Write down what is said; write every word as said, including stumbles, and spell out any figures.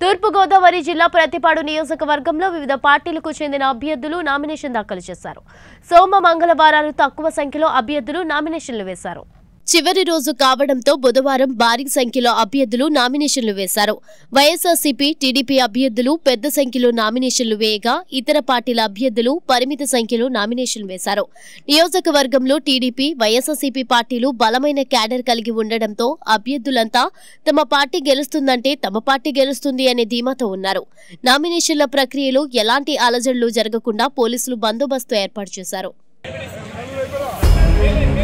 తూర్పు గోదావరి జిల్లా ప్రతిపాడు నియోజకవర్గంలో వివిధ పార్టీలకు చెందిన అభ్యర్థులు నామినేషన్ దాఖలు చేశారు. సోమ మంగళవారాలు తక్కువ సంఖ్యలో అభ్యర్థులు నామినేషన్లు వేశారు. చివరి రోజు కావడంతో బుధవారం భారీ సంఖ్యలో అభ్యర్థులు నామినేషన్లు వేశారు. వైఎస్ఆర్సీపీ, టీడీపీ అభ్యర్థులు పెద్ద సంఖ్యలో నామినేషన్లు వేయగా ఇతర పార్టీల అభ్యర్థులు పరిమిత సంఖ్యలో నామినేషన్లు వేశారు. నియోజకవర్గంలో టీడీపీ, వైఎస్ఆర్సీపీ పార్టీలు బలమైన క్యాడర్ కలిగి ఉండడంతో అభ్యర్థులంతా తమ పార్టీ గెలుస్తుందంటే తమ పార్టీ గెలుస్తుంది అనే ధీమాతో ఉన్నారు. నామినేషన్ల ప్రక్రియలో ఎలాంటి అలజడులు జరగకుండా పోలీసులు బందోబస్తు ఏర్పాటు చేశారు.